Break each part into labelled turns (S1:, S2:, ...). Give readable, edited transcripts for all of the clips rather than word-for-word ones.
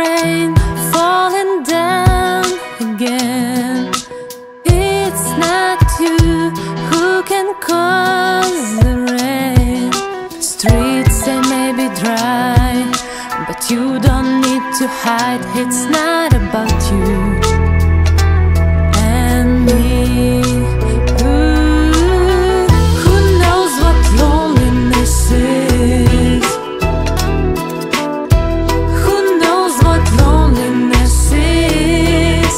S1: rain falling down again. It's not you who can cause the rain. Streets they may be dry, but you don't need to hide. It's not about you and me. Who knows what loneliness is? Who knows what loneliness is?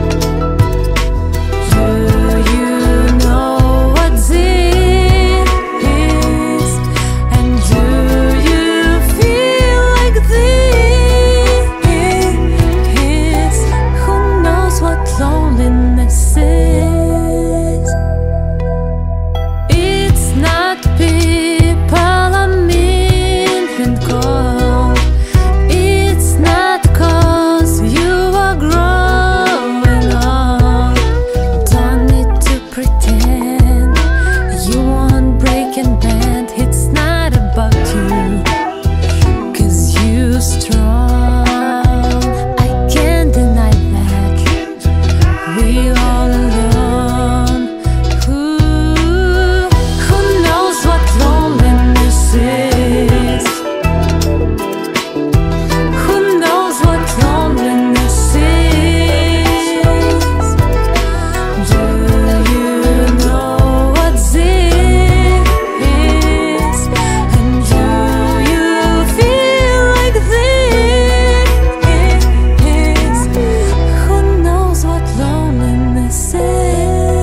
S1: Do you know what this is? And do you feel like this? Who knows what loneliness is? It's not people are mean and cold. It's not 'cause you are growing old. Don't need to pretend you won't break and bend. It's not about you, 'cause you're strong. I can't deny that. We're all alone. Who knows what loneliness is? Who knows what loneliness is? Do you know what this is? And do you feel like this? Who knows what loneliness is?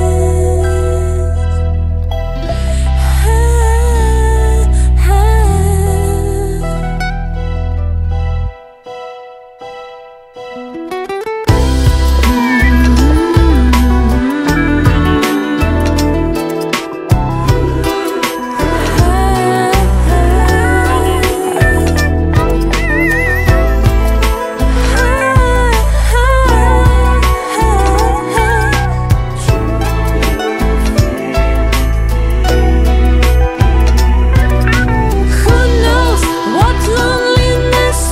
S1: Who knows what loneliness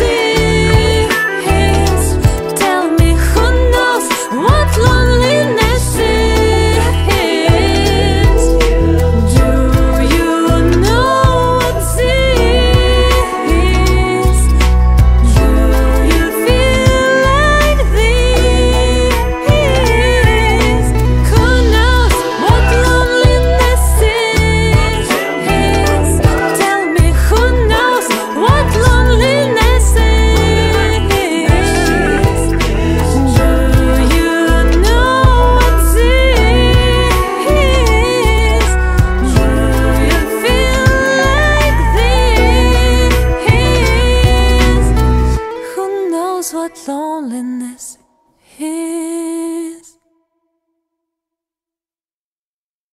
S1: is? Tell me, who knows what loneliness is? Do you know what this is? Do you feel like this? Who knows what loneliness is? Tell me, who knows what loneliness is? Do you know what this is? Do you feel like this? Who knows what loneliness is?